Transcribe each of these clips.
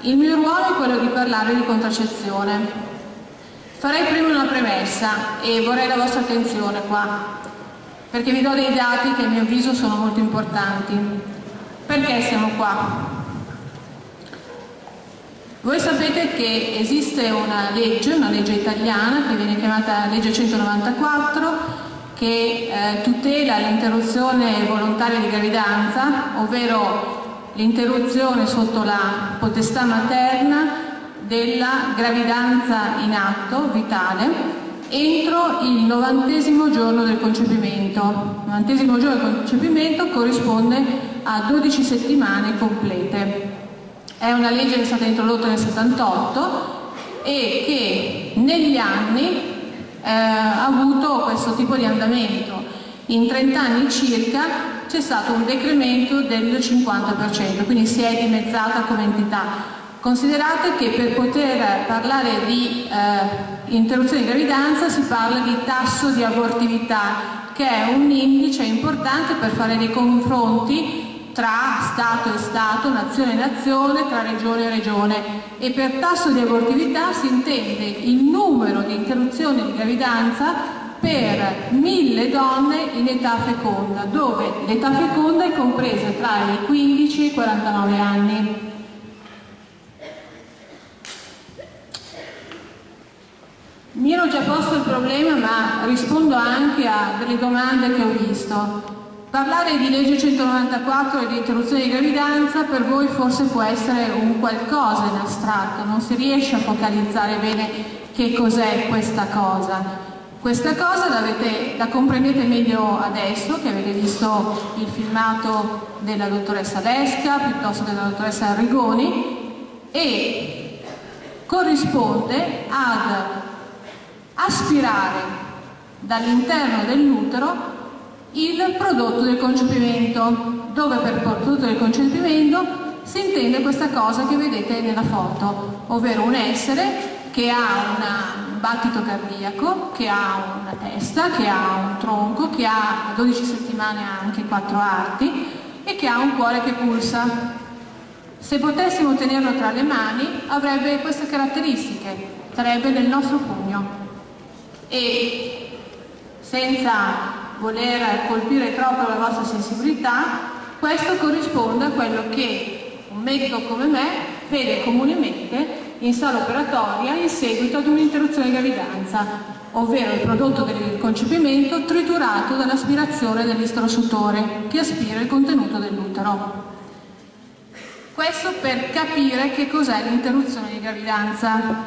il mio ruolo è quello di parlare di contraccezione. Farei prima una premessa e vorrei la vostra attenzione qua, perché vi do dei dati che a mio avviso sono molto importanti. Perché siamo qua? Voi sapete che esiste una legge italiana che viene chiamata legge 194, che tutela l'interruzione volontaria di gravidanza, ovvero l'interruzione sotto la potestà materna della gravidanza in atto, vitale, entro il 90° giorno del concepimento. Il 90° giorno del concepimento corrisponde a 12 settimane complete. È una legge che è stata introdotta nel 78 e che negli anni ha avuto questo tipo di andamento. In 30 anni circa c'è stato un decremento del 50%, quindi si è dimezzata come entità. Considerate che per poter parlare di interruzione di gravidanza si parla di tasso di abortività, che è un indice importante per fare dei confronti tra Stato e Stato, nazione e nazione, tra regione e regione, e per tasso di abortività si intende il numero di interruzioni di gravidanza per 1000 donne in età feconda, dove l'età feconda è compresa tra i 15 e i 49 anni. Mi ero già posto il problema, ma rispondo anche a delle domande che ho visto. Parlare di legge 194 e di interruzione di gravidanza per voi forse può essere un qualcosa in astratto, non si riesce a focalizzare bene che cos'è questa cosa. Questa cosa la comprendete meglio adesso, che avete visto il filmato della dottoressa Lesca piuttosto che della dottoressa Arrigoni, e corrisponde ad aspirare dall'interno dell'utero il prodotto del concepimento, dove per prodotto del concepimento si intende questa cosa che vedete nella foto, ovvero un essere che ha un battito cardiaco, che ha una testa, che ha un tronco, che ha a 12 settimane anche 4 arti e che ha un cuore che pulsa. Se potessimo tenerlo tra le mani avrebbe queste caratteristiche, sarebbe del nostro pugno. E senza voler colpire troppo la vostra sensibilità, questo corrisponde a quello che un medico come me vede comunemente in sala operatoria in seguito ad un'interruzione di gravidanza, ovvero il prodotto del concepimento triturato dall'aspirazione dell'istrosutore che aspira il contenuto dell'utero. Questo per capire che cos'è l'interruzione di gravidanza.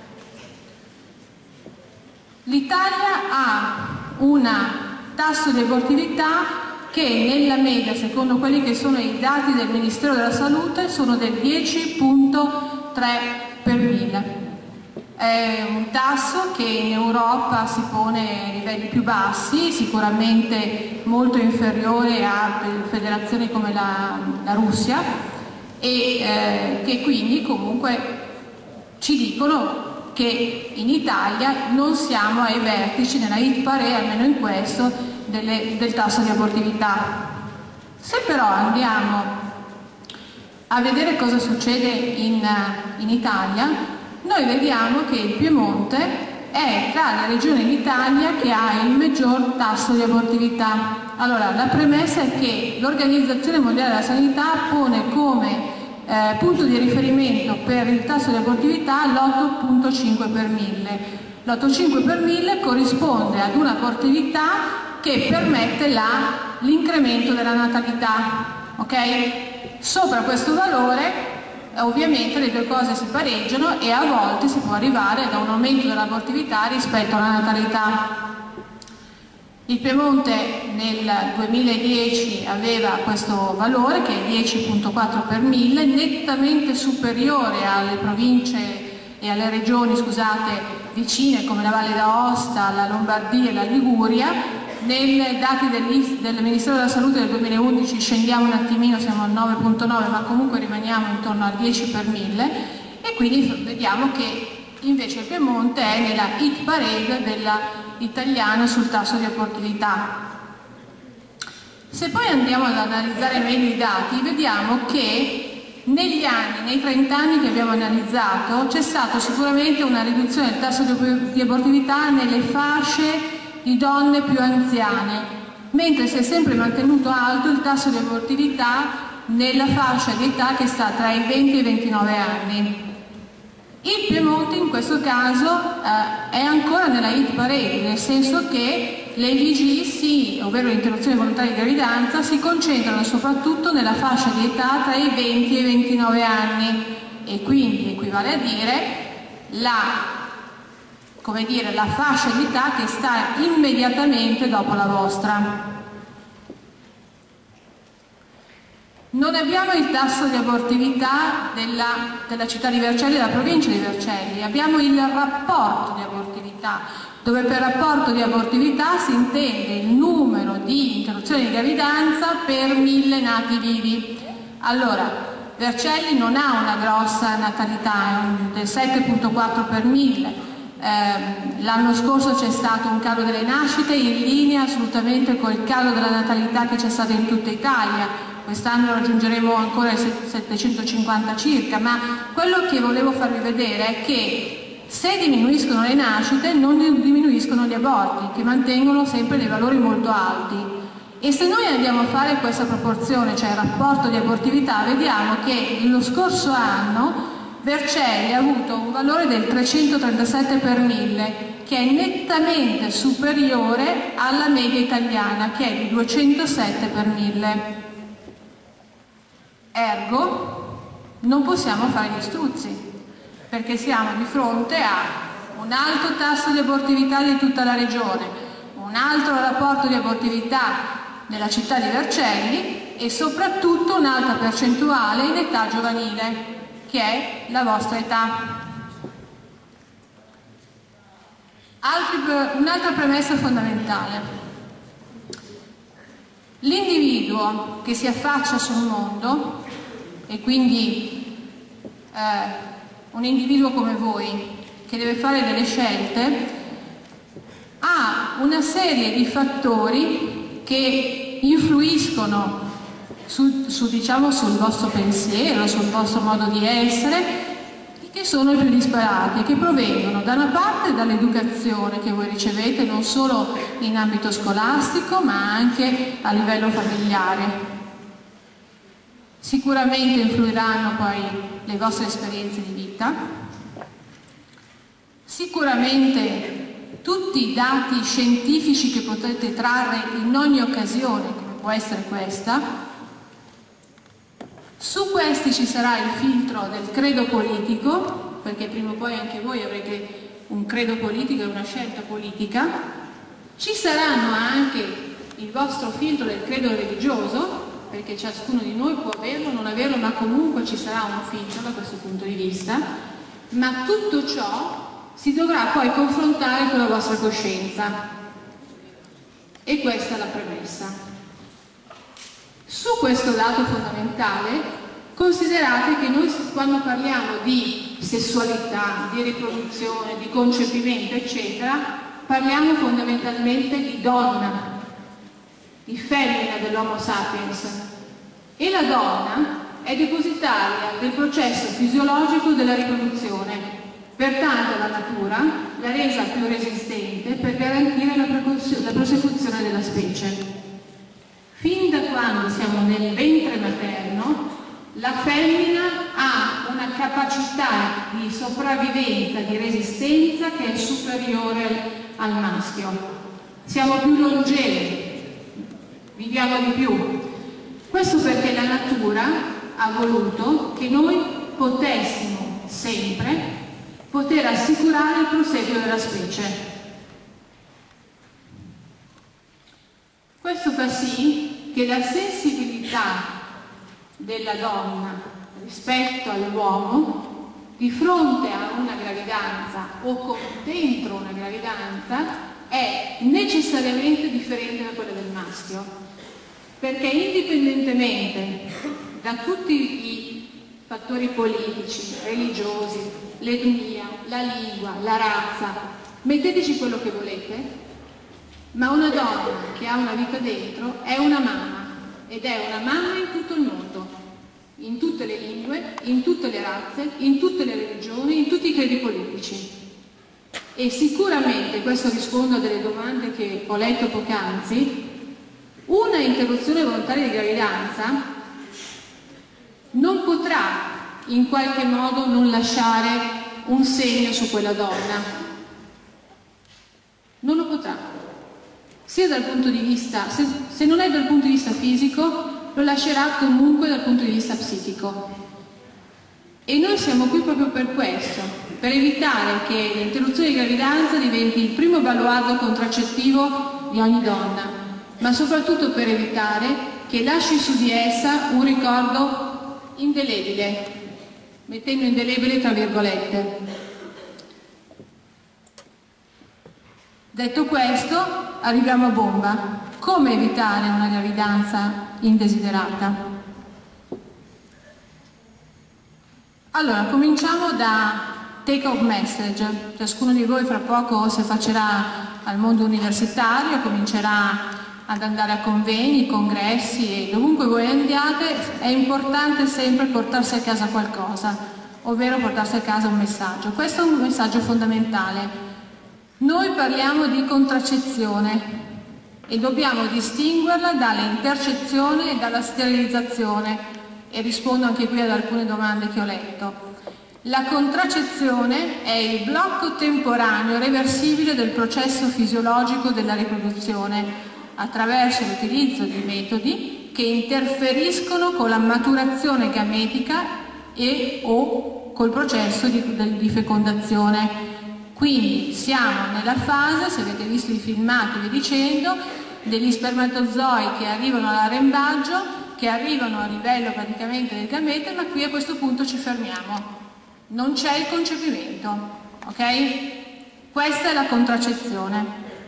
L'Italia ha un tasso di abortività che nella media, secondo quelli che sono i dati del Ministero della Salute, sono del 10,3 per 1000. È un tasso che in Europa si pone a livelli più bassi, sicuramente molto inferiore a federazioni come la Russia, e che quindi comunque ci dicono che in Italia non siamo ai vertici nella hit parade, almeno in questo, del tasso di abortività. Se però andiamo a vedere cosa succede in Italia, noi vediamo che il Piemonte è tra le regioni d'Italia che ha il maggior tasso di abortività. Allora, la premessa è che l'Organizzazione Mondiale della Sanità pone come punto di riferimento per il tasso di abortività l'8,5 per 1000. L'8,5 per 1000 corrisponde ad una abortività che permette l'incremento della natalità, ok? Sopra questo valore ovviamente le due cose si pareggiano e a volte si può arrivare ad un aumento dell'abortività rispetto alla natalità. Il Piemonte nel 2010 aveva questo valore che è 10,4 per 1000, nettamente superiore alle province e alle regioni, vicine come la Valle d'Aosta, la Lombardia e la Liguria. Nei dati del Ministero della Salute del 2011 scendiamo un attimino, siamo al 9,9, ma comunque rimaniamo intorno al 10 per 1000 e quindi vediamo che invece il Piemonte è nella hit parade della italiana sul tasso di abortività. Se poi andiamo ad analizzare meglio i dati, vediamo che negli anni, nei 30 anni che abbiamo analizzato, c'è stata sicuramente una riduzione del tasso di abortività nelle fasce di donne più anziane, mentre si è sempre mantenuto alto il tasso di abortività nella fascia di età che sta tra i 20 e i 29 anni. Il Piemonte in questo caso è ancora nella hit parade, nel senso che le IVG, ovvero l'interruzione volontaria di gravidanza, si concentrano soprattutto nella fascia di età tra i 20 e i 29 anni e quindi equivale a dire la fascia di età che sta immediatamente dopo la vostra. Non abbiamo il tasso di abortività della città di Vercelli e della provincia di Vercelli, abbiamo il rapporto di abortività, dove per rapporto di abortività si intende il numero di interruzioni di gravidanza per 1000 nati vivi. Allora, Vercelli non ha una grossa natalità, è del 7,4 per 1000. L'anno scorso c'è stato un calo delle nascite in linea assolutamente col calo della natalità che c'è stato in tutta Italia. Quest'anno raggiungeremo ancora i 750 circa, ma quello che volevo farvi vedere è che se diminuiscono le nascite non diminuiscono gli aborti, che mantengono sempre dei valori molto alti. E se noi andiamo a fare questa proporzione, cioè il rapporto di abortività, vediamo che lo scorso anno Vercelli ha avuto un valore del 337 per 1000, che è nettamente superiore alla media italiana, che è di 207 per 1000. Ergo, non possiamo fare gli struzzi, perché siamo di fronte a un alto tasso di abortività di tutta la regione, un alto rapporto di abortività nella città di Vercelli e soprattutto un'alta percentuale in età giovanile, che è la vostra età. Un'altra premessa fondamentale. L'individuo che si affaccia sul mondo, e quindi un individuo come voi che deve fare delle scelte, ha una serie di fattori che influiscono diciamo, sul vostro pensiero, sul vostro modo di essere, che sono i più disparati, che provengono da una parte dall'educazione che voi ricevete non solo in ambito scolastico ma anche a livello familiare. Sicuramente influiranno poi le vostre esperienze di vita, sicuramente tutti i dati scientifici che potete trarre in ogni occasione, come può essere questa. Su questi ci sarà il filtro del credo politico, perché prima o poi anche voi avrete un credo politico e una scelta politica. Ci saranno anche il vostro filtro del credo religioso, perché ciascuno di noi può averlo o non averlo, ma comunque ci sarà un filtro da questo punto di vista. Ma tutto ciò si dovrà poi confrontare con la vostra coscienza. E questa è la premessa. Su questo dato fondamentale considerate che noi quando parliamo di sessualità, di riproduzione, di concepimento eccetera, parliamo fondamentalmente di donna, di femmina dell'Homo sapiens, e la donna è depositaria del processo fisiologico della riproduzione, pertanto la natura l'ha resa più resistente per garantire la prosecuzione della specie. Fin da quando siamo nel ventre materno, la femmina ha una capacità di sopravvivenza, di resistenza che è superiore al maschio. Siamo più longevi, viviamo di più. Questo perché la natura ha voluto che noi potessimo sempre poter assicurare il proseguo della specie. Questo fa sì che la sensibilità della donna rispetto all'uomo di fronte a una gravidanza o dentro una gravidanza è necessariamente differente da quella del maschio, perché indipendentemente da tutti i fattori politici, religiosi, l'etnia, la lingua, la razza, metteteci quello che volete, ma una donna che ha una vita dentro è una mamma, ed è una mamma in tutto il mondo, in tutte le lingue, razze, in tutte le religioni, in tutti i credi politici. E sicuramente, questo rispondo a delle domande che ho letto poc'anzi, una interruzione volontaria di gravidanza non potrà in qualche modo non lasciare un segno su quella donna. Non lo potrà. Sia dal punto di vista, se non è dal punto di vista fisico, lo lascerà comunque dal punto di vista psichico. E noi siamo qui proprio per questo, per evitare che l'interruzione di gravidanza diventi il primo baluardo contraccettivo di ogni donna, ma soprattutto per evitare che lasci su di essa un ricordo indelebile, mettendo indelebile tra virgolette. Detto questo, arriviamo a bomba. Come evitare una gravidanza indesiderata? Allora, cominciamo da take home message. Ciascuno di voi fra poco si affaccerà al mondo universitario, comincerà ad andare a convegni, congressi e dovunque voi andiate, è importante sempre portarsi a casa qualcosa, ovvero portarsi a casa un messaggio. Questo è un messaggio fondamentale. Noi parliamo di contraccezione e dobbiamo distinguerla dall'intercezione e dalla sterilizzazione, e rispondo anche qui ad alcune domande che ho letto. La contraccezione è il blocco temporaneo reversibile del processo fisiologico della riproduzione attraverso l'utilizzo di metodi che interferiscono con la maturazione gametica e o col processo di fecondazione. Quindi siamo nella fase, se avete visto i filmati vi dicendo, degli spermatozoi che arrivano all'arrembaggio, che arrivano a livello praticamente del gamete, ma qui a questo punto ci fermiamo. Non c'è il concepimento, ok? Questa è la contraccezione.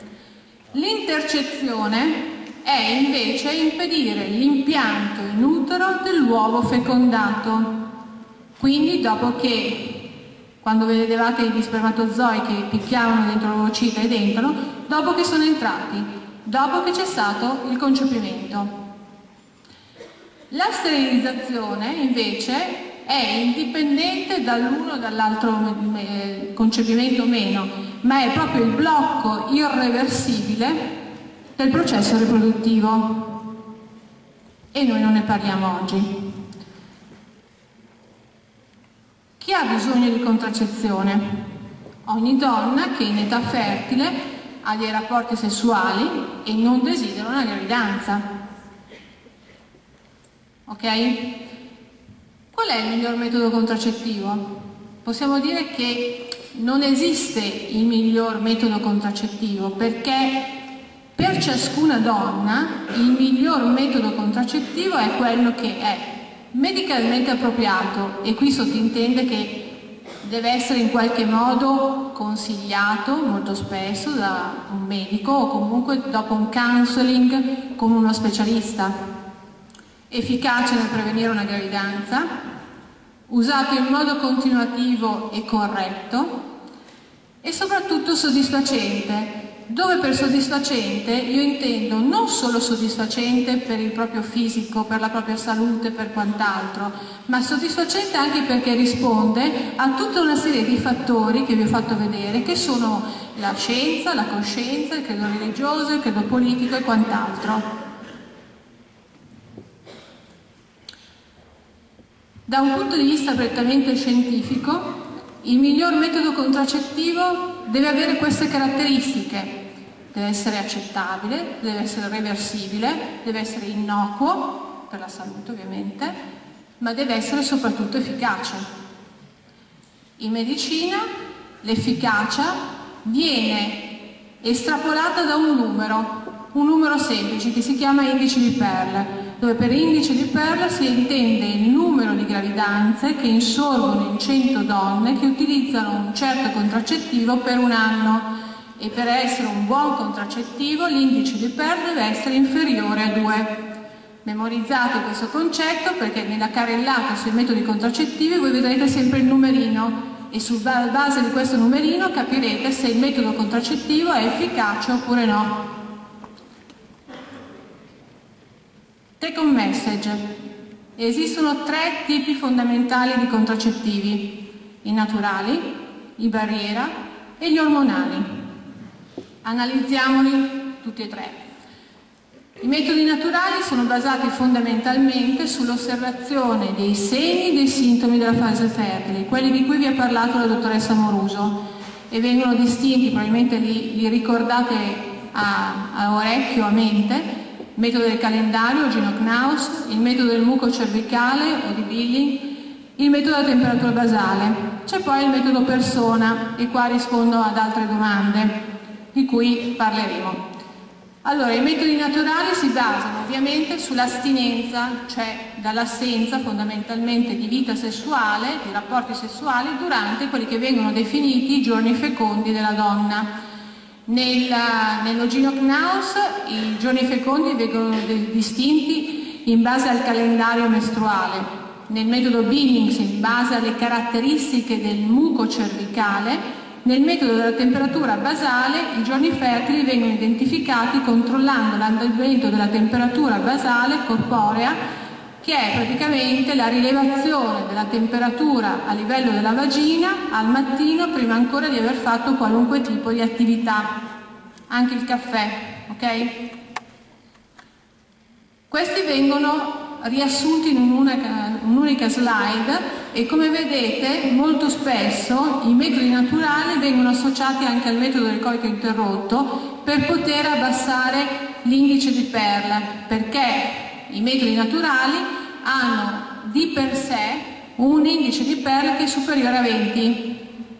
L'intercezione è invece impedire l'impianto in utero dell'uovo fecondato. Quindi dopo che, quando vedevate gli spermatozoi che picchiavano dentro l'ovocita ed entrano, dopo che sono entrati, dopo che c'è stato il concepimento. La sterilizzazione invece è indipendente dall'uno o dall'altro concepimento o meno, ma è proprio il blocco irreversibile del processo riproduttivo e noi non ne parliamo oggi. Chi ha bisogno di contraccezione? Ogni donna che in età fertile ha dei rapporti sessuali e non desidera una gravidanza. Ok? Qual è il miglior metodo contraccettivo? Possiamo dire che non esiste il miglior metodo contraccettivo perché per ciascuna donna il miglior metodo contraccettivo è quello che è medicalmente appropriato, e qui sottintende che deve essere in qualche modo consigliato molto spesso da un medico o comunque dopo un counseling con uno specialista. Efficace nel prevenire una gravidanza, usato in modo continuativo e corretto e soprattutto soddisfacente, dove per soddisfacente io intendo non solo soddisfacente per il proprio fisico, per la propria salute, per quant'altro, ma soddisfacente anche perché risponde a tutta una serie di fattori che vi ho fatto vedere, che sono la scienza, la coscienza, il credo religioso, il credo politico e quant'altro. Da un punto di vista prettamente scientifico, il miglior metodo contraccettivo deve avere queste caratteristiche. Deve essere accettabile, deve essere reversibile, deve essere innocuo, per la salute ovviamente, ma deve essere soprattutto efficace. In medicina l'efficacia viene estrapolata da un numero semplice che si chiama indice di Pearl, dove per indice di Pearl si intende il numero di gravidanze che insorgono in 100 donne che utilizzano un certo contraccettivo per un anno, e per essere un buon contraccettivo l'indice di Pearl deve essere inferiore a 2. Memorizzate questo concetto perché nella carrellata sui metodi contraccettivi voi vedrete sempre il numerino e sulla base di questo numerino capirete se il metodo contraccettivo è efficace oppure no. Take home message. Esistono 3 tipi fondamentali di contraccettivi: i naturali, i barriera e gli ormonali. Analizziamoli tutti e 3. I metodi naturali sono basati fondamentalmente sull'osservazione dei segni e dei sintomi della fase fertile, quelli di cui vi ha parlato la dottoressa Moruso, e vengono distinti, probabilmente li ricordate a orecchio, a mente: il metodo del calendario, Ogino-Knaus, il metodo del muco cervicale o di Billing, il metodo della temperatura basale. C'è poi il metodo persona, e qua rispondo ad altre domande di cui parleremo. Allora, i metodi naturali si basano ovviamente sull'astinenza, cioè dall'assenza fondamentalmente di vita sessuale, di rapporti sessuali durante quelli che vengono definiti i giorni fecondi della donna. Nell'Ogino-Knaus i giorni fecondi vengono distinti in base al calendario mestruale. Nel metodo Billings in base alle caratteristiche del muco cervicale. Nel metodo della temperatura basale i giorni fertili vengono identificati controllando l'andamento della temperatura basale corporea, che è praticamente la rilevazione della temperatura a livello della vagina al mattino prima ancora di aver fatto qualunque tipo di attività, anche il caffè, ok? Questi vengono riassunti in un'unica slide, e come vedete molto spesso i metodi naturali vengono associati anche al metodo del coito interrotto per poter abbassare l'indice di Pearl, perché i metodi naturali hanno di per sé un indice di Pearl che è superiore a 20.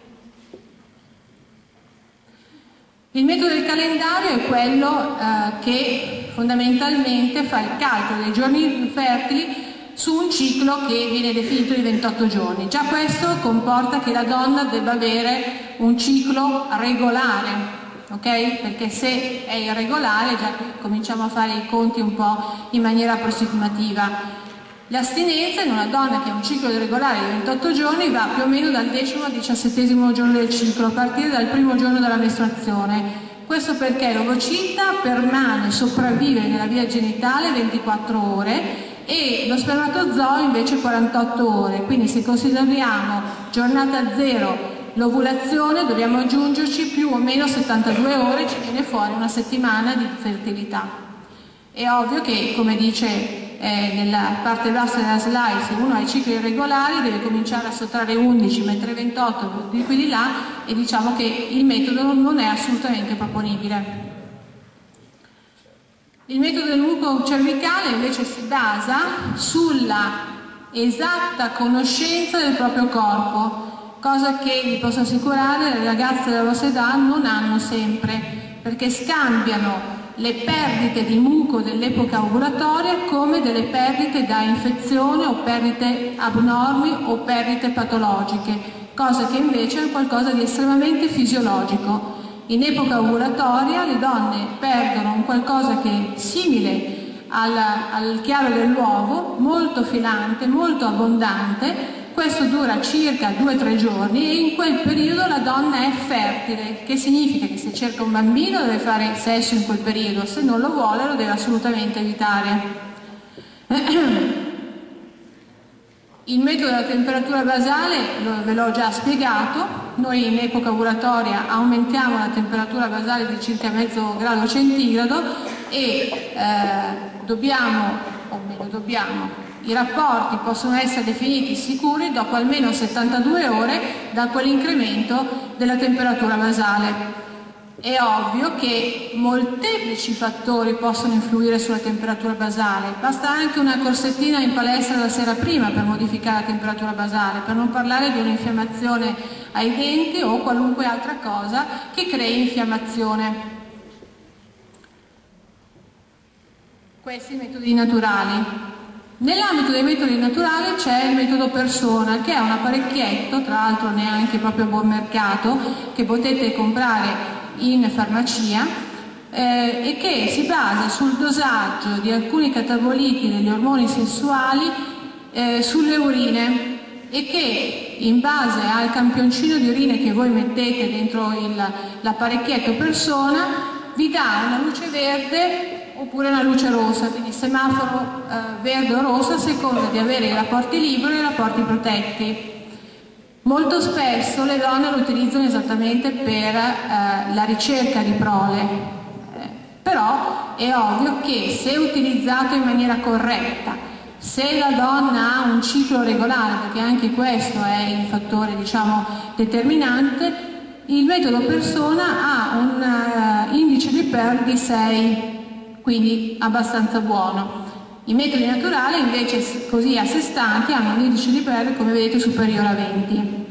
Il metodo del calendario è quello che fondamentalmente fa il calcolo dei giorni fertili su un ciclo che viene definito di 28 giorni. Già questo comporta che la donna debba avere un ciclo regolare, ok? Perché se è irregolare già cominciamo a fare i conti un po' in maniera approssimativa. L'astinenza in una donna che ha un ciclo regolare di 28 giorni va più o meno dal 10° al 17° giorno del ciclo, a partire dal primo giorno della mestruazione. Questo perché l'ovocita permane, sopravvive nella via genitale 24 ore e lo spermatozoo invece 48 ore. Quindi se consideriamo giornata 0 l'ovulazione dobbiamo aggiungerci più o meno 72 ore, ci viene fuori una settimana di fertilità. È ovvio che, come dice nella parte bassa della slide, se uno ha i cicli irregolari deve cominciare a sottrarre 11, mettere 28 di qui di là, e diciamo che il metodo non è assolutamente proponibile. Il metodo del muco cervicale invece si basa sulla esatta conoscenza del proprio corpo, cosa che vi posso assicurare le ragazze della vostra età non hanno sempre, perché scambiano le perdite di muco dell'epoca ovulatoria come delle perdite da infezione o perdite abnormi o perdite patologiche, cosa che invece è qualcosa di estremamente fisiologico. In epoca ovulatoria le donne perdono un qualcosa che è simile al chiaro dell'uovo, molto filante, molto abbondante. Questo dura circa 2-3 giorni e in quel periodo la donna è fertile, che significa che se cerca un bambino deve fare sesso in quel periodo, se non lo vuole lo deve assolutamente evitare. Il metodo della temperatura basale ve l'ho già spiegato. Noi in epoca ovulatoria aumentiamo la temperatura basale di circa mezzo grado centigrado e i rapporti possono essere definiti sicuri dopo almeno 72 ore da quell'incremento della temperatura basale. È ovvio che molteplici fattori possono influire sulla temperatura basale, basta anche una corsettina in palestra la sera prima per modificare la temperatura basale, per non parlare di un'infiammazione ai denti o qualunque altra cosa che crei infiammazione. Questi metodi naturali. Nell'ambito dei metodi naturali c'è il metodo persona, che è un apparecchietto, tra l'altro neanche proprio a buon mercato, che potete comprare in farmacia e che si basa sul dosaggio di alcuni cataboliti degli ormoni sessuali sulle urine, e che in base al campioncino di urine che voi mettete dentro l'apparecchietto persona vi dà una luce verde oppure una luce rossa, quindi semaforo verde o rosso a seconda di avere i rapporti liberi e i rapporti protetti. Molto spesso le donne lo utilizzano esattamente per la ricerca di prole, però è ovvio che se utilizzato in maniera corretta, se la donna ha un ciclo regolare, perché anche questo è il fattore, diciamo, determinante, il metodo persona ha un indice di PER di 6, quindi abbastanza buono. I metodi naturali invece, così a sé stanti, hanno un indice di PER, come vedete, superiore a 20.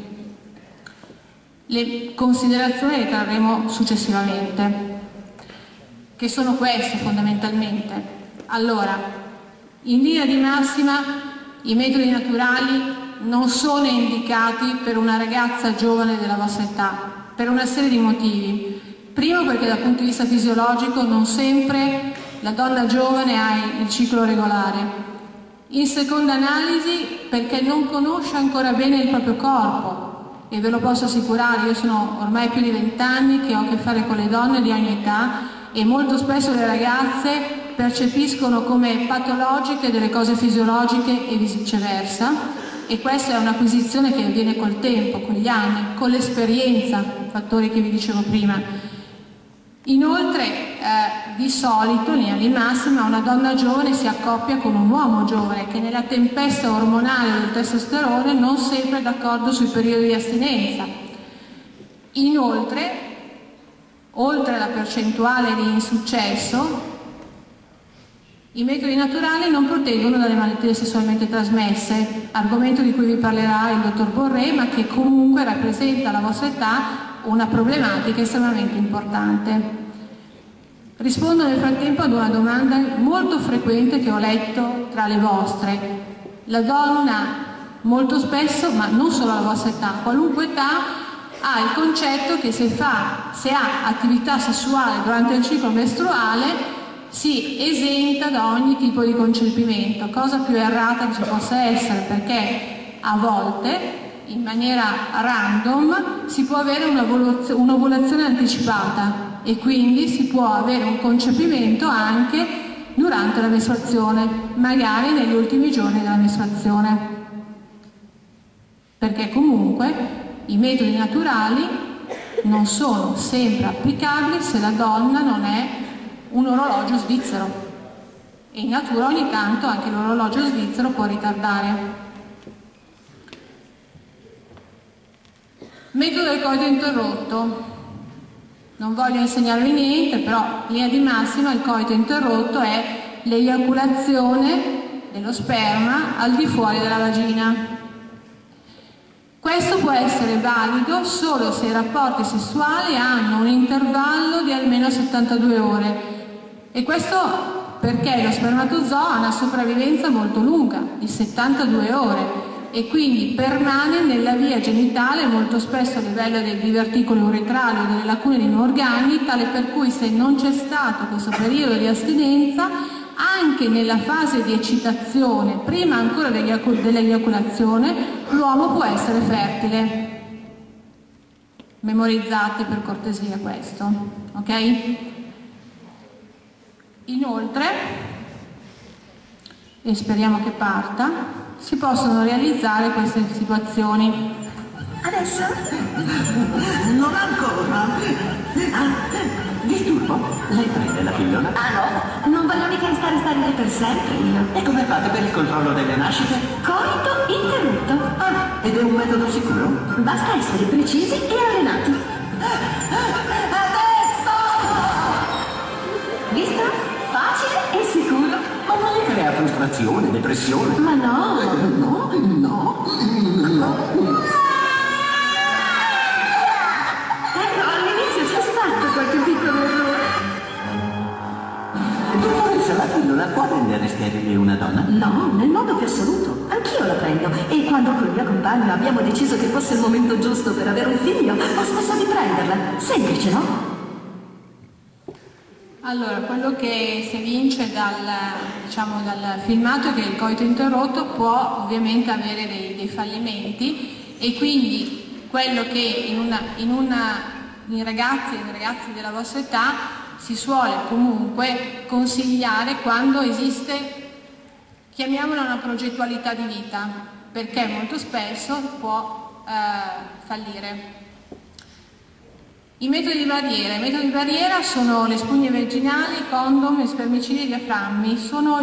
Le considerazioni le trarremo successivamente, che sono queste fondamentalmente. Allora, in linea di massima i metodi naturali non sono indicati per una ragazza giovane della vostra età, per una serie di motivi. Primo, perché dal punto di vista fisiologico non sempre la donna giovane ha il ciclo regolare. In seconda analisi, perché non conosce ancora bene il proprio corpo, e ve lo posso assicurare, io sono ormai più di 20 anni che ho a che fare con le donne di ogni età e molto spesso le ragazze percepiscono come patologiche delle cose fisiologiche e viceversa, e questa è un'acquisizione che avviene col tempo, con gli anni, con l'esperienza, fattori che vi dicevo prima. Inoltre, di solito, in linea di massima, una donna giovane si accoppia con un uomo giovane che nella tempesta ormonale del testosterone non sempre è d'accordo sui periodi di astinenza. Inoltre, oltre alla percentuale di insuccesso, i metodi naturali non proteggono dalle malattie sessualmente trasmesse, argomento di cui vi parlerà il dottor Borré, ma che comunque rappresenta alla vostra età una problematica estremamente importante. Rispondo nel frattempo ad una domanda molto frequente che ho letto tra le vostre. La donna molto spesso, ma non solo alla vostra età, qualunque età, ha il concetto che se ha attività sessuale durante il ciclo mestruale si esenta da ogni tipo di concepimento, cosa più errata che ci possa essere, perché a volte in maniera random si può avere un'ovulazione anticipata e quindi si può avere un concepimento anche durante la mestruazione, magari negli ultimi giorni della mestruazione, perché comunque i metodi naturali non sono sempre applicabili se la donna non è un orologio svizzero, e in natura ogni tanto anche l'orologio svizzero può ritardare. Metodo del coito interrotto. Non voglio insegnarvi niente, però in linea di massima il coito interrotto è l'eiaculazione dello sperma al di fuori della vagina. Questo può essere valido solo se i rapporti sessuali hanno un intervallo di almeno 72 ore. E questo perché lo spermatozoo ha una sopravvivenza molto lunga, di 72 ore, e quindi permane nella via genitale molto spesso a livello del diverticolo uretrale o delle lacune di organi, tale per cui se non c'è stato questo periodo di astinenza, anche nella fase di eccitazione, prima ancora dell'eiaculazione, l'uomo può essere fertile. Memorizzate per cortesia questo, ok? Inoltre, e speriamo che parta, si possono realizzare queste situazioni. Adesso? Non ancora. Disturbo. Lei prende la pillola? Ah no, non voglio mica restare sterile per sempre io. E come fate per il controllo delle nascite? Coito interrotto. Ah, ed è un metodo sicuro? Basta essere precisi e allenati. Adesso! Visto? Facile e sicuro. Ma lei crea frustrazione, depressione. Ma no! Ecco, all'inizio ci ha fatto qualche piccolo errore. Dottoressa, la pillola può rendere sterile una donna? No, nel modo più assoluto. Anch'io la prendo e quando col mio compagno abbiamo deciso che fosse il momento giusto per avere un figlio, ho smesso di prenderla. Semplice, no? Allora, quello che si evince dal filmato è che il coito interrotto può ovviamente avere dei fallimenti, e quindi quello che in ragazzi e ragazze della vostra età si suole comunque consigliare quando esiste, chiamiamola una progettualità di vita, perché molto spesso può fallire. I metodi di barriera. I metodi di barriera sono le spugne vaginali, i condom, gli spermicidi e i diaframmi. Sono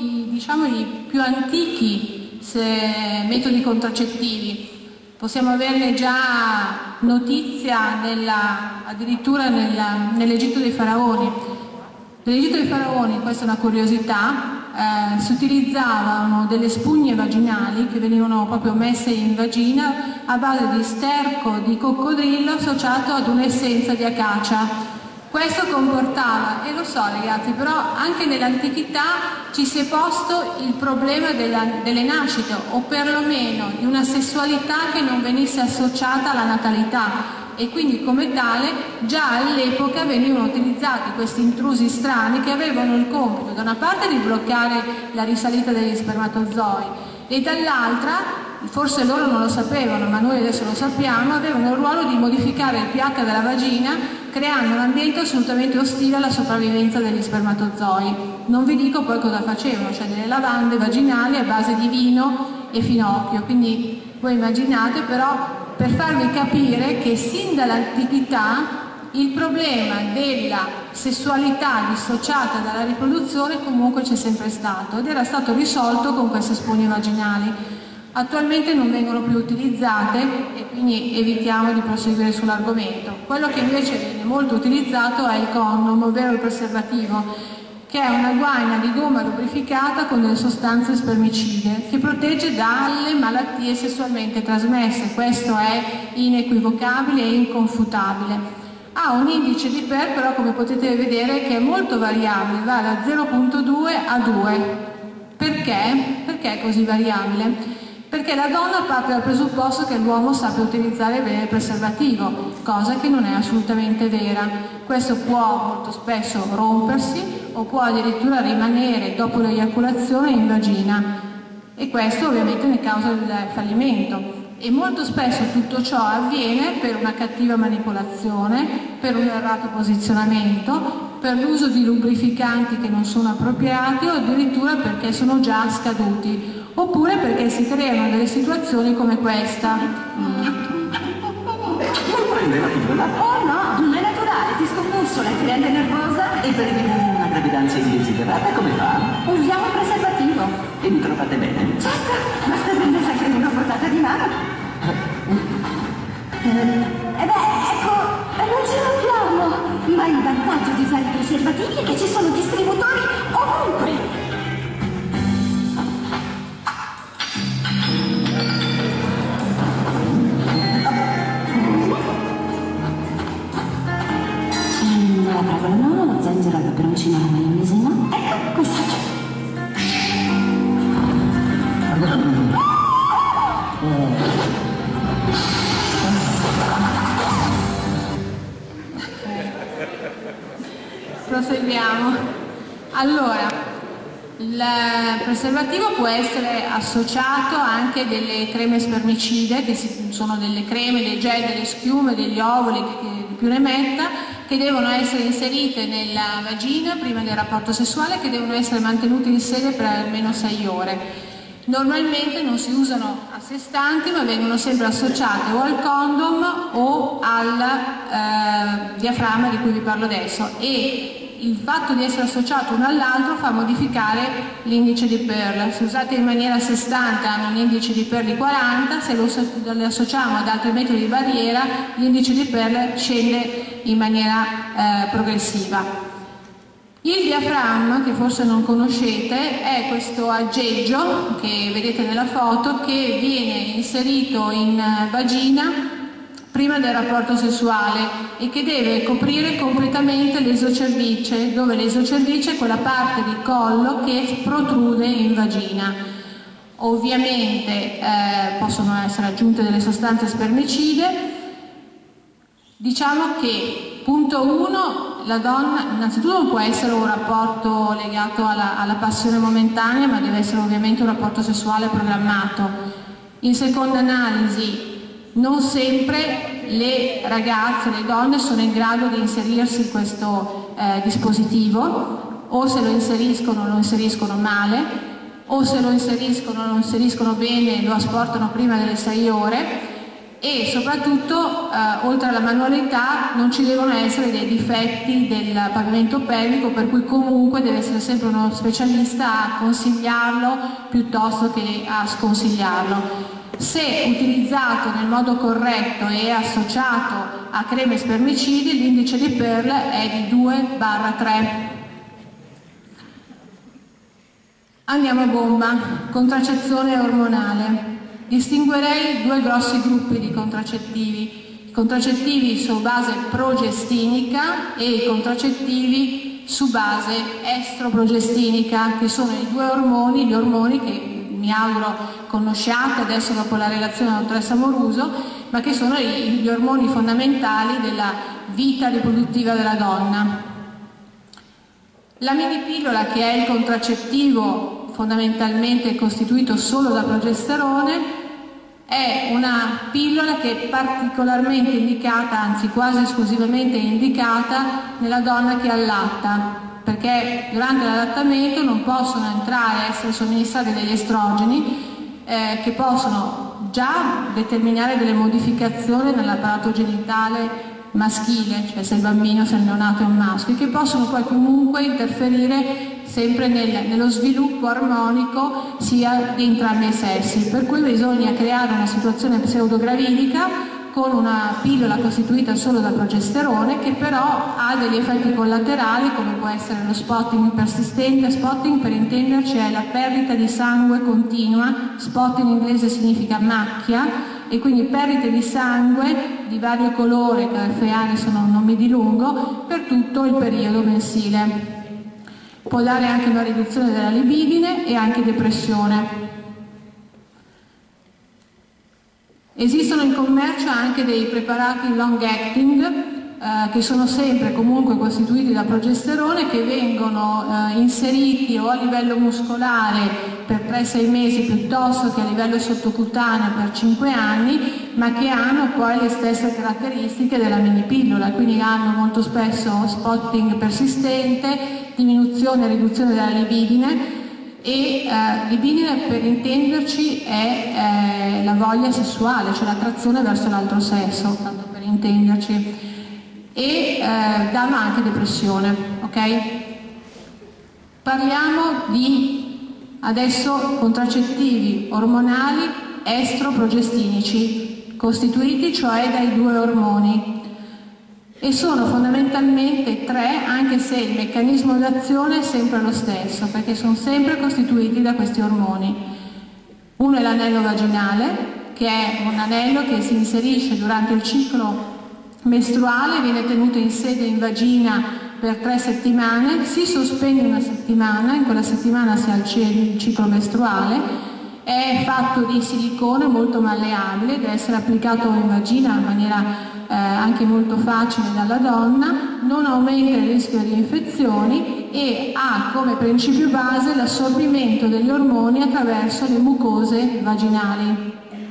i più antichi metodi contraccettivi. Possiamo averne già notizia addirittura nell'Egitto dei Faraoni. Nell'Egitto dei Faraoni, questa è una curiosità, si utilizzavano delle spugne vaginali che venivano proprio messe in vagina a base di sterco di coccodrillo associato ad un'essenza di acacia. Questo comportava, e lo so ragazzi, però anche nell'antichità ci si è posto il problema delle nascite, o perlomeno di una sessualità che non venisse associata alla natalità, e quindi come tale già all'epoca venivano utilizzati questi intrusi strani che avevano il compito da una parte di bloccare la risalita degli spermatozoi e dall'altra, forse loro non lo sapevano ma noi adesso lo sappiamo, avevano il ruolo di modificare il pH della vagina creando un ambiente assolutamente ostile alla sopravvivenza degli spermatozoi. Non vi dico poi cosa facevano, cioè delle lavande vaginali a base di vino e finocchio, quindi voi immaginate, però per farvi capire che sin dall'antichità il problema della sessualità dissociata dalla riproduzione comunque c'è sempre stato ed era stato risolto con queste spugne vaginali. Attualmente non vengono più utilizzate e quindi evitiamo di proseguire sull'argomento. Quello che invece viene molto utilizzato è il condom, ovvero il preservativo, che è una guaina di gomma lubrificata con delle sostanze spermicide che protegge dalle malattie sessualmente trasmesse. Questo è inequivocabile e inconfutabile. Ha un indice di PER però, come potete vedere, che è molto variabile, va da 0,2 a 2. Perché? Perché è così variabile? Perché la donna parte dal presupposto che l'uomo sappia utilizzare bene il preservativo, cosa che non è assolutamente vera. Questo può molto spesso rompersi o può addirittura rimanere dopo l'eiaculazione in vagina e questo ovviamente ne causa il fallimento. E molto spesso tutto ciò avviene per una cattiva manipolazione, per un errato posizionamento, per l'uso di lubrificanti che non sono appropriati o addirittura perché sono già scaduti, oppure perché si creano delle situazioni come questa. Non prende la pillola? Oh no, non è naturale, ti scombussola e ti rende nervosa. E per evitare una gravidanza indesiderata come fa? Usiamo il preservativo. E mi trovate bene? Certo, basta prendersi anche in una portata di mano. Ecco, non ce l'abbiamo, ma il vantaggio di usare i preservativi è che ci sono distributori ovunque. La fragola no, lo zenzero, il peperoncino, la maionese no. Ecco, questo. Proseguiamo. Allora, il preservativo può essere associato anche delle creme spermicide, che sono delle creme, dei gel, delle schiume, degli ovuli, che più ne metta, che devono essere inserite nella vagina prima del rapporto sessuale, che devono essere mantenute in sede per almeno 6 ore. Normalmente non si usano a sé stanti, ma vengono sempre associate o al condom o al diaframma di cui vi parlo adesso, e il fatto di essere associato uno all'altro fa modificare l'indice di Pearl. Se usate in maniera a sé stante hanno un indice di Pearl di 40, se lo associamo ad altri metodi di barriera l'indice di Pearl scende in maniera progressiva. Il diaframma, che forse non conoscete, è questo aggeggio che vedete nella foto che viene inserito in vagina prima del rapporto sessuale e che deve coprire completamente l'esocervice, dove l'esocervice è quella parte di collo che protrude in vagina. Ovviamente possono essere aggiunte delle sostanze spermicide. Diciamo che, punto 1, la donna innanzitutto non può essere un rapporto legato alla passione momentanea, ma deve essere ovviamente un rapporto sessuale programmato. In seconda analisi, non sempre le ragazze, le donne sono in grado di inserirsi dispositivo, o se lo inseriscono male, o se lo inseriscono bene, lo asportano prima delle 6 ore. E soprattutto, oltre alla manualità, non ci devono essere dei difetti del pavimento pelvico, per cui comunque deve essere sempre uno specialista a consigliarlo piuttosto che a sconsigliarlo. Se utilizzato nel modo corretto e associato a creme spermicidi, l'indice di Pearl è di 2/3. Andiamo a bomba, contraccezione ormonale. Distinguerei 2 grossi gruppi di contraccettivi: i contraccettivi su base progestinica e i contraccettivi su base estroprogestinica, che sono gli ormoni che mi auguro conosciate adesso dopo la relazione della dottoressa Moruso, ma che sono gli ormoni fondamentali della vita riproduttiva della donna. La minipillola, che è il contraccettivo fondamentalmente costituito solo da progesterone, è una pillola che è particolarmente indicata, anzi quasi esclusivamente indicata nella donna che allatta, perché durante l'allattamento non possono entrare, essere somministrati degli estrogeni che possono già determinare delle modificazioni nell'apparato genitale maschile, cioè se il bambino, se il neonato è un maschio, che possono poi comunque interferire sempre nello sviluppo armonico sia di entrambi i sessi, per cui bisogna creare una situazione pseudogravidica con una pillola costituita solo da progesterone, che però ha degli effetti collaterali, come può essere lo spotting persistente. Spotting, per intenderci, è la perdita di sangue continua. Spot in inglese significa macchia, e quindi perdite di sangue di vario colore, che FA adesso non mi dilungo, per tutto il periodo mensile. Può dare anche una riduzione della libidine e anche depressione. Esistono in commercio anche dei preparati long acting che sono sempre comunque costituiti da progesterone, che vengono inseriti o a livello muscolare per 3-6 mesi piuttosto che a livello sottocutaneo per 5 anni, ma che hanno poi le stesse caratteristiche della minipillola, quindi hanno molto spesso spotting persistente, diminuzione e riduzione della libidine. E libidine, per intenderci, è la voglia sessuale, cioè l'attrazione verso l'altro sesso, tanto per intenderci, e danno anche depressione, ok? Parliamo di adesso contraccettivi ormonali estroprogestinici, costituiti cioè dai 2 ormoni, e sono fondamentalmente 3, anche se il meccanismo d'azione è sempre lo stesso, perché sono sempre costituiti da questi ormoni. Uno è l'anello vaginale, che è un anello che si inserisce durante il ciclo mestruale, viene tenuto in sede in vagina per 3 settimane, si sospende una settimana, in quella settimana si ha il ciclo mestruale. È fatto di silicone molto malleabile, deve essere applicato in vagina in maniera anche molto facile dalla donna, non aumenta il rischio di infezioni e ha come principio base l'assorbimento degli ormoni attraverso le mucose vaginali.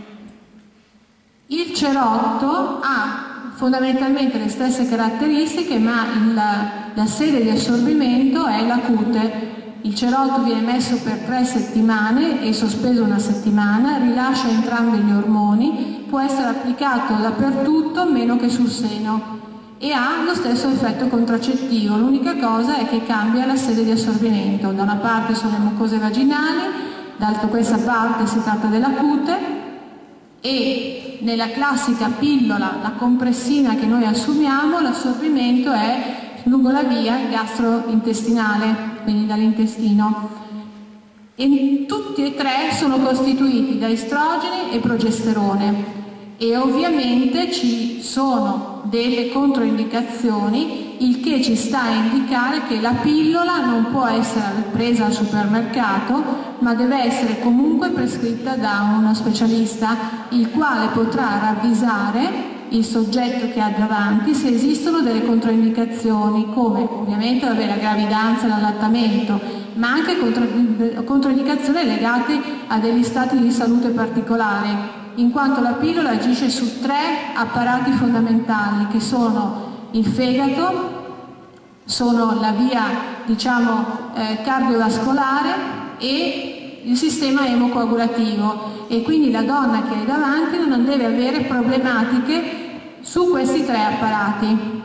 Il cerotto ha fondamentalmente le stesse caratteristiche, ma la sede di assorbimento è la cute. Il cerotto viene messo per 3 settimane e sospeso una settimana, rilascia entrambi gli ormoni, può essere applicato dappertutto meno che sul seno e ha lo stesso effetto contraccettivo. L'unica cosa è che cambia la sede di assorbimento. Da una parte sono le mucose vaginali, da questa parte si tratta della cute, e nella classica pillola, la compressina che noi assumiamo, l'assorbimento è lungo la via gastrointestinale, quindi dall'intestino. E tutti e 3 sono costituiti da estrogeni e progesterone, e ovviamente ci sono delle controindicazioni, il che ci sta a indicare che la pillola non può essere presa al supermercato, ma deve essere comunque prescritta da uno specialista, il quale potrà ravvisare il soggetto che ha davanti se esistono delle controindicazioni, come ovviamente la gravidanza e l'allattamento, ma anche controindicazioni legate a degli stati di salute particolari, in quanto la pillola agisce su 3 apparati fondamentali, che sono il fegato, sono la via, diciamo, cardiovascolare e il sistema emocoagulativo, e quindi la donna che è davanti non deve avere problematiche su questi tre apparati.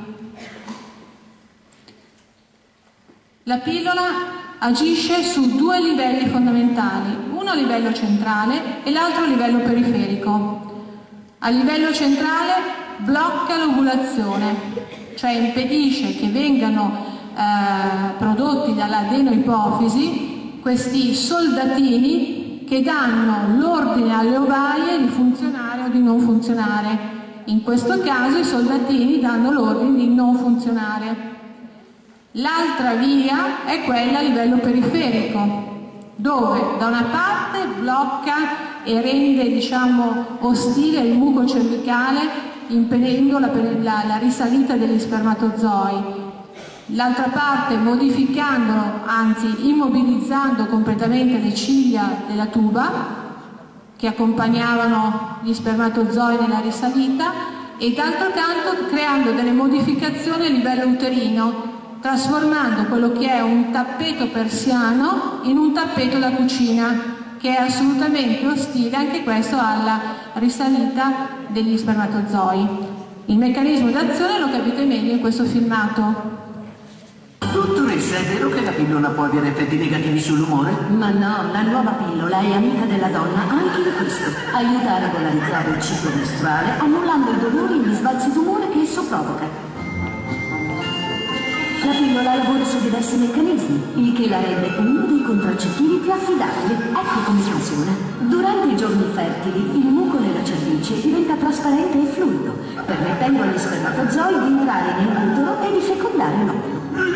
La pillola agisce su due livelli fondamentali, uno a livello centrale e l'altro a livello periferico. A livello centrale blocca l'ovulazione, cioè impedisce che vengano prodotti dall'adenoipofisi questi soldatini che danno l'ordine alle ovarie di funzionare o di non funzionare. In questo caso i soldatini danno l'ordine di non funzionare. L'altra via è quella a livello periferico, dove da una parte blocca e rende, diciamo, ostile il muco cervicale, impedendo la risalita degli spermatozoi. L'altra parte modificando, anzi immobilizzando completamente le ciglia della tuba che accompagnavano gli spermatozoi nella risalita, e d'altro canto creando delle modificazioni a livello uterino, trasformando quello che è un tappeto persiano in un tappeto da cucina, che è assolutamente ostile anche questo alla risalita degli spermatozoi. Il meccanismo d'azione lo capite meglio in questo filmato. Dottoressa, è vero che la pillola può avere effetti negativi sull'umore? Ma no, la nuova pillola è amica della donna anche in questo. Aiuta a regolarizzare il ciclo mestruale, annullando i dolori e gli sbalzi d'umore che esso provoca. La pillola lavora su diversi meccanismi, il che la rende uno dei contraccettivi più affidabili. Ecco come funziona. Durante i giorni fertili, il muco nella cervice diventa trasparente e fluido, permettendo agli spermatozoi di entrare nell'utero e di fecondare l'ovulo.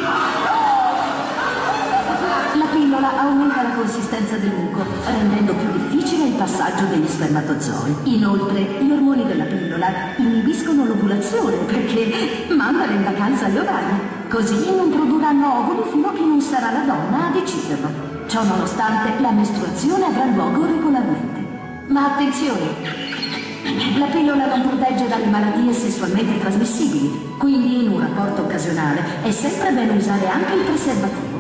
La pillola aumenta la consistenza del muco, rendendo più difficile il passaggio degli spermatozoi. Inoltre, gli ormoni della pillola inibiscono l'ovulazione perché mandano in vacanza gli ovari. Così non produrranno ovuli fino a che non sarà la donna a deciderlo. Ciò nonostante, la mestruazione avrà luogo regolarmente. Ma attenzione! La pillola non protegge dalle malattie sessualmente trasmissibili, quindi in un rapporto occasionale è sempre bene usare anche il preservativo.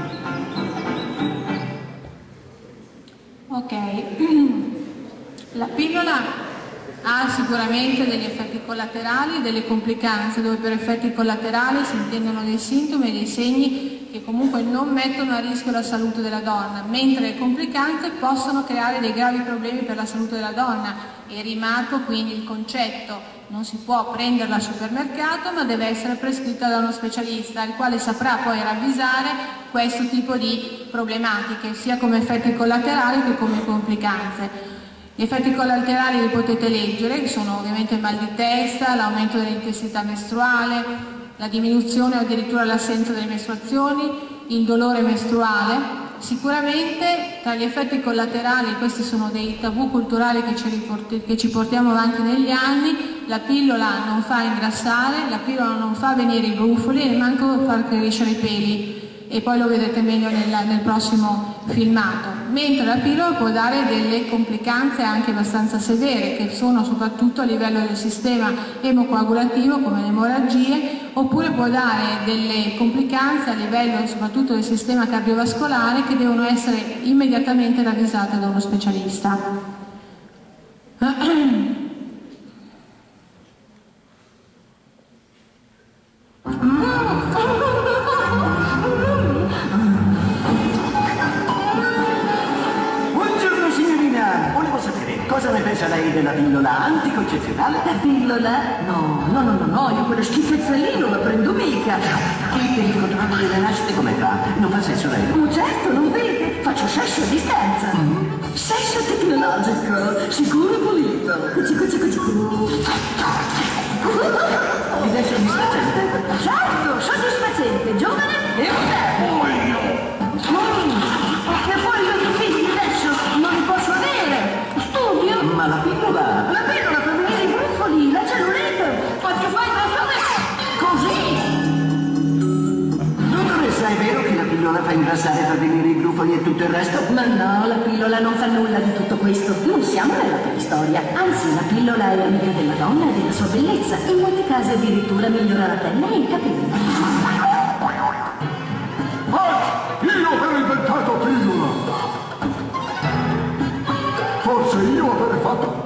Ok, la pillola ha sicuramente degli effetti collaterali e delle complicanze, dove per effetti collaterali si intendono dei sintomi e dei segni che comunque non mettono a rischio la salute della donna, mentre le complicanze possono creare dei gravi problemi per la salute della donna. È rimarco quindi il concetto: non si può prenderla al supermercato, ma deve essere prescritta da uno specialista, il quale saprà poi ravvisare questo tipo di problematiche, sia come effetti collaterali che come complicanze. Gli effetti collaterali li potete leggere, sono ovviamente il mal di testa, l'aumento dell'intensità mestruale, la diminuzione o addirittura l'assenza delle mestruazioni, il dolore mestruale. Sicuramente tra gli effetti collaterali, questi sono dei tabù culturali che ci portiamo avanti negli anni: la pillola non fa ingrassare, la pillola non fa venire i brufoli e neanche far crescere i peli, e poi lo vedrete meglio nel prossimo filmato. Mentre la pillola può dare delle complicanze anche abbastanza severe, che sono soprattutto a livello del sistema emocoagulativo, come le emorragie, oppure può dare delle complicanze a livello soprattutto del sistema cardiovascolare, che devono essere immediatamente ravvisate da uno specialista. Cosa ne pensa lei della pillola anticoncezionale? La pillola? No, io quella schifezza lì non la prendo mica. E per il controllo delle nascite come fa? Non fa sesso lei? Certo, non vede? Faccio sesso a distanza. Sesso tecnologico, sicuro e pulito. Ed è soddisfacente? Certo, soddisfacente, giovane e moderno. E poi i miei figli adesso non li posso avere. Studio. Ma la pillola? La pillola per venire i brufoli, la cellulite. Faccio fare così. Dottoressa, è vero che la pillola fa ingrassare, fa venire i brufoli e tutto il resto? Ma no, la pillola non fa nulla di tutto questo. Non siamo nella preistoria. Anzi, la pillola è amica della donna e della sua bellezza. In molti casi addirittura migliora la pelle e i capelli. foto le foto.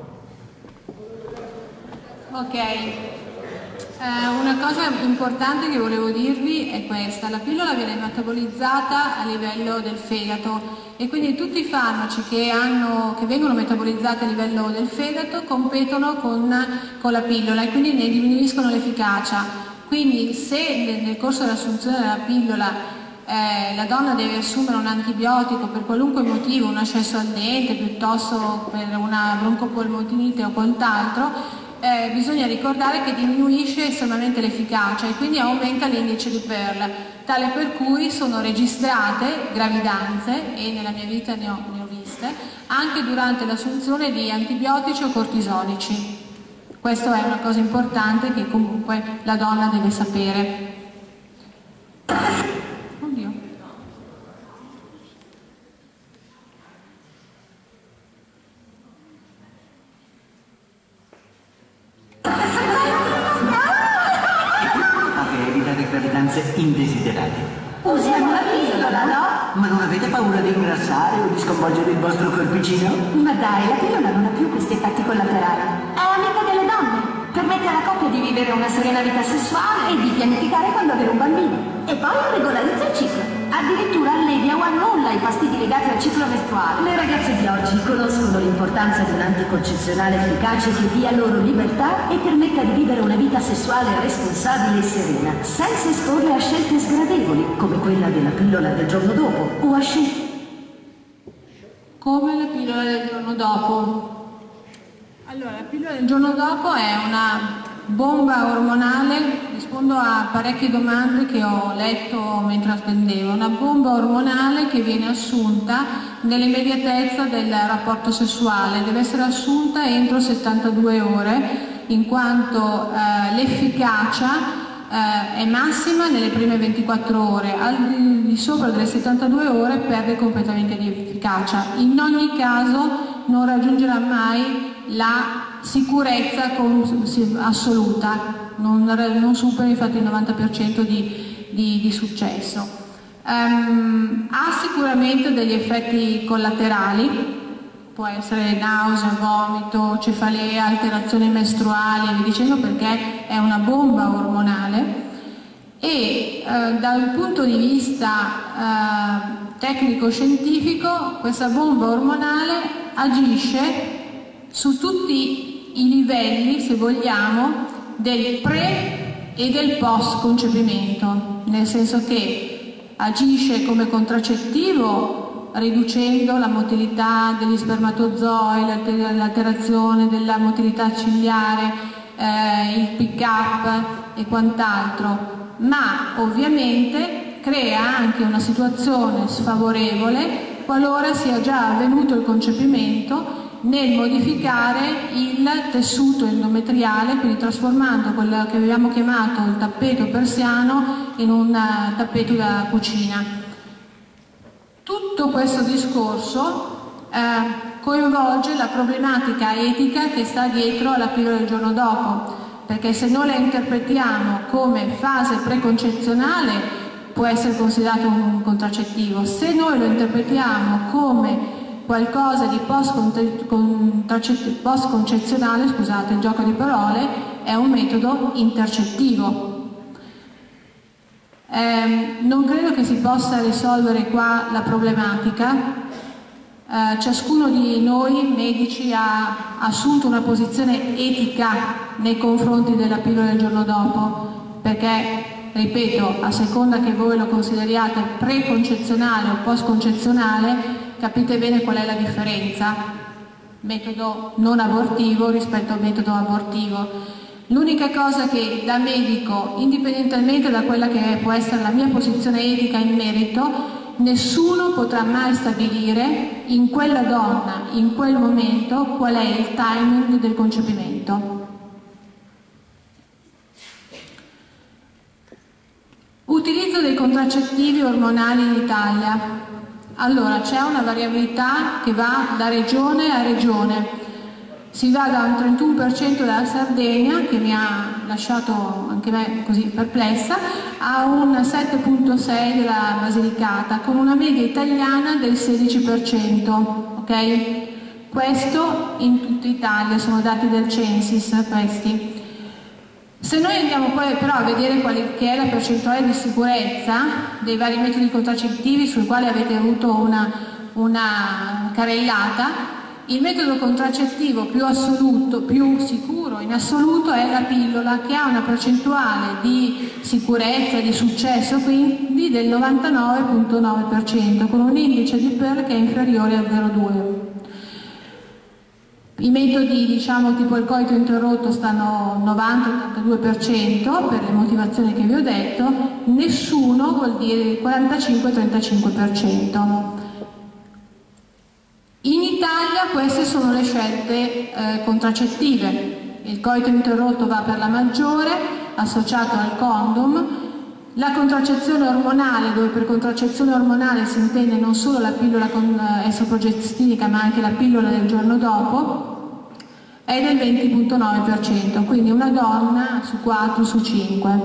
Ok, una cosa importante che volevo dirvi è questa: la pillola viene metabolizzata a livello del fegato e quindi tutti i farmaci che vengono metabolizzati a livello del fegato competono con la pillola e quindi ne diminuiscono l'efficacia. Quindi se nel corso dell'assunzione della pillola la donna deve assumere un antibiotico per qualunque motivo, un ascesso al dente piuttosto per una broncopolmonite o quant'altro, bisogna ricordare che diminuisce estremamente l'efficacia e quindi aumenta l'indice di Pearl, tale per cui sono registrate gravidanze, e nella mia vita ne ho viste, anche durante l'assunzione di antibiotici o cortisonici. Questa è una cosa importante che comunque la donna deve sapere. Oddio. Evitare gravidanze indesiderate. Usiamo la pillola, no? Ma non avete paura di ingrassare o di sconvolgere il vostro corpicino? Ma dai, la pillola non ha più questi effetti collaterali. È amica delle donne. Permette alla coppia di vivere una serena vita sessuale e di pianificare quando avere un bambino. E poi regolarizza il ciclo. Addirittura allevia o annulla i fastidi legati al ciclo mestruale. Le ragazze di oggi conoscono l'importanza di un anticoncezionale efficace che dia loro libertà e permetta di vivere una vita sessuale responsabile e serena, senza esporre a scelte sgradevoli, come quella della pillola del giorno dopo, o a scelte come la pillola del giorno dopo. Allora, la pillola del giorno dopo è una bomba ormonale, rispondo a parecchie domande che ho letto mentre attendevo, una bomba ormonale che viene assunta nell'immediatezza del rapporto sessuale, deve essere assunta entro 72 ore, in quanto l'efficacia è massima nelle prime 24 ore, al di sopra delle 72 ore perde completamente di efficacia. In ogni caso non raggiungerà mai la sicurezza assoluta, non supera infatti il 90% di successo. Ha sicuramente degli effetti collaterali, può essere nausea, vomito, cefalea, alterazioni mestruali e via dicendo, perché è una bomba ormonale e dal punto di vista tecnico-scientifico questa bomba ormonale agisce su tutti i livelli, se vogliamo, del pre e del post concepimento, nel senso che agisce come contraccettivo riducendo la motilità degli spermatozoi, l'alterazione della motilità ciliare, il pick up e quant'altro, ma ovviamente crea anche una situazione sfavorevole qualora sia già avvenuto il concepimento, nel modificare il tessuto endometriale, quindi trasformando quello che abbiamo chiamato il tappeto persiano in un tappeto da cucina. Tutto questo discorso coinvolge la problematica etica che sta dietro alla pillola del giorno dopo, perché se noi la interpretiamo come fase preconcezionale può essere considerato un contraccettivo, se noi lo interpretiamo come qualcosa di post-concezionale, scusate il gioco di parole, è un metodo intercettivo. Non credo che si possa risolvere qua la problematica. Ciascuno di noi medici ha assunto una posizione etica nei confronti della pillola del giorno dopo, perché, ripeto, a seconda che voi lo consideriate preconcezionale o postconcezionale, capite bene qual è la differenza, metodo non abortivo rispetto al metodo abortivo. L'unica cosa che da medico, indipendentemente da quella che può essere la mia posizione etica in merito, nessuno potrà mai stabilire in quella donna, in quel momento, qual è il timing del concepimento. Utilizzo dei contraccettivi ormonali in Italia. Allora, c'è una variabilità che va da regione a regione. Si va da un 31% della Sardegna, che mi ha lasciato anche me così perplessa, a un 7,6% della Basilicata, con una media italiana del 16%, ok? Questo in tutta Italia, sono dati del Censis questi. Se noi andiamo poi però a vedere che è la percentuale di sicurezza dei vari metodi contraccettivi sul quale avete avuto una carrellata, il metodo contraccettivo più sicuro in assoluto è la pillola, che ha una percentuale di sicurezza e di successo quindi del 99,9%, con un indice di Pearl che è inferiore a 0,2. I metodi, diciamo, tipo il coito interrotto stanno 90-82% per le motivazioni che vi ho detto, nessuno vuol dire 45-35%. In Italia queste sono le scelte contraccettive. Il coito interrotto va per la maggiore, associato al condom. La contraccezione ormonale, dove per contraccezione ormonale si intende non solo la pillola con estroprogestinica ma anche la pillola del giorno dopo, è del 20,9%, quindi una donna su 4 su 5.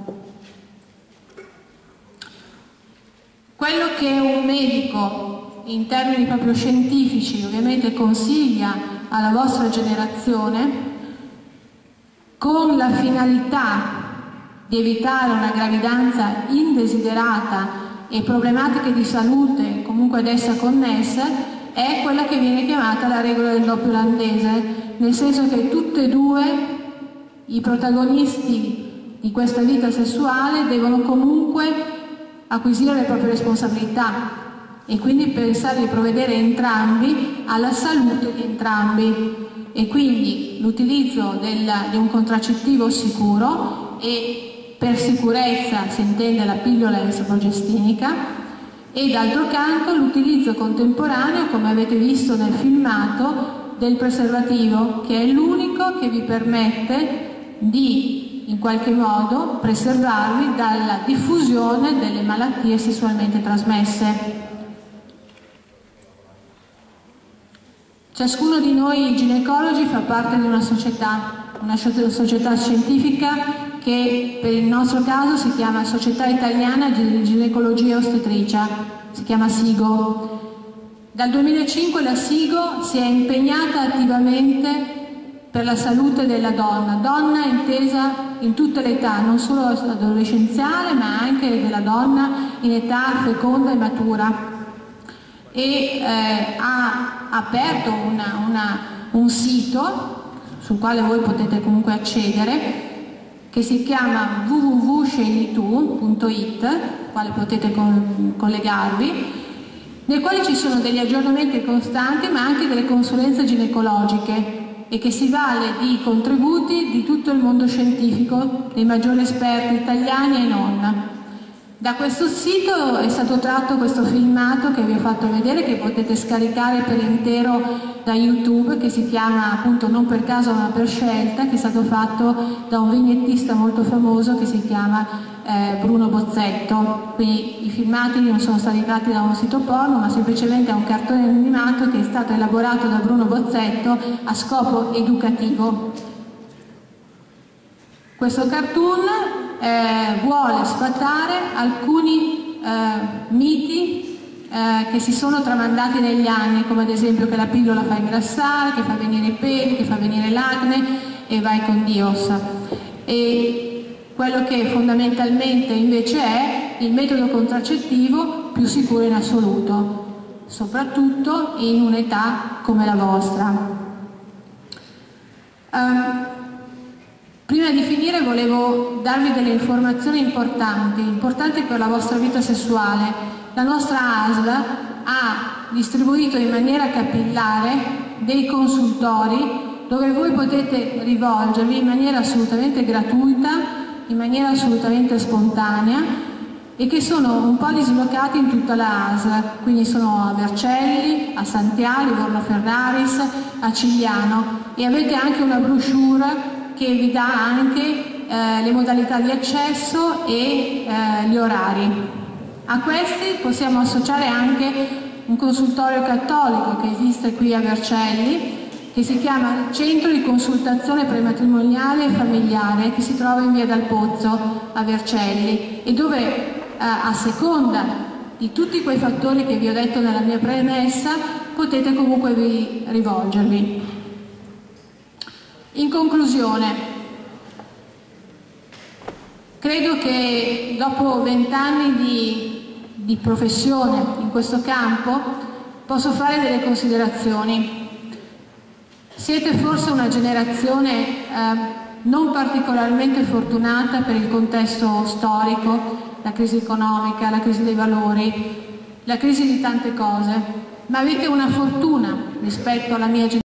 Quello che un medico in termini proprio scientifici ovviamente consiglia alla vostra generazione, con la finalità di evitare una gravidanza indesiderata e problematiche di salute comunque ad essa connesse, è quella che viene chiamata la regola del doppio olandese, nel senso che tutti e due i protagonisti di questa vita sessuale devono comunque acquisire le proprie responsabilità e quindi pensare di provvedere entrambi alla salute di entrambi, e quindi l'utilizzo di un contraccettivo sicuro, e per sicurezza si intende la pillola estroprogestinica, e d'altro canto l'utilizzo contemporaneo, come avete visto nel filmato, del preservativo, che è l'unico che vi permette di in qualche modo preservarvi dalla diffusione delle malattie sessualmente trasmesse. Ciascuno di noi ginecologi fa parte di una società scientifica che per il nostro caso si chiama Società Italiana di Ginecologia e Ostetricia, si chiama SIGO. Dal 2005 la SIGO si è impegnata attivamente per la salute della donna intesa in tutte le età, non solo adolescenziale ma anche della donna in età feconda e matura, e ha aperto un sito sul quale voi potete comunque accedere, che si chiama www.sceglitu.it, al quale potete collegarvi, nel quale ci sono degli aggiornamenti costanti ma anche delle consulenze ginecologiche, e che si vale di contributi di tutto il mondo scientifico, dei maggiori esperti italiani e non. Da questo sito è stato tratto questo filmato che vi ho fatto vedere, che potete scaricare per intero da YouTube, che si chiama appunto Non per caso ma per scelta, che è stato fatto da un vignettista molto famoso che si chiama Bruno Bozzetto. Quindi i filmati non sono stati tratti da un sito porno, ma semplicemente da un cartone animato che è stato elaborato da Bruno Bozzetto a scopo educativo. Questo cartoon vuole sfatare alcuni miti che si sono tramandati negli anni, come ad esempio che la pillola fa ingrassare, che fa venire i peli, che fa venire l'acne e vai con Dios. E quello che fondamentalmente invece è il metodo contraccettivo più sicuro in assoluto, soprattutto in un'età come la vostra. Prima di finire volevo darvi delle informazioni importanti per la vostra vita sessuale. La nostra ASL ha distribuito in maniera capillare dei consultori dove voi potete rivolgervi in maniera assolutamente gratuita, in maniera assolutamente spontanea, e che sono un po' dislocati in tutta la ASL, quindi sono a Vercelli, a Santiali, Borno Ferraris, a Cigliano, e avete anche una brochure che vi dà anche le modalità di accesso e gli orari. A questi possiamo associare anche un consultorio cattolico che esiste qui a Vercelli, che si chiama Centro di Consultazione Prematrimoniale e Familiare, che si trova in via Dal Pozzo a Vercelli, e dove a seconda di tutti quei fattori che vi ho detto nella mia premessa potete comunque rivolgervi. In conclusione, credo che dopo 20 anni di professione in questo campo posso fare delle considerazioni. Siete forse una generazione non particolarmente fortunata per il contesto storico, la crisi economica, la crisi dei valori, la crisi di tante cose, ma avete una fortuna rispetto alla mia generazione.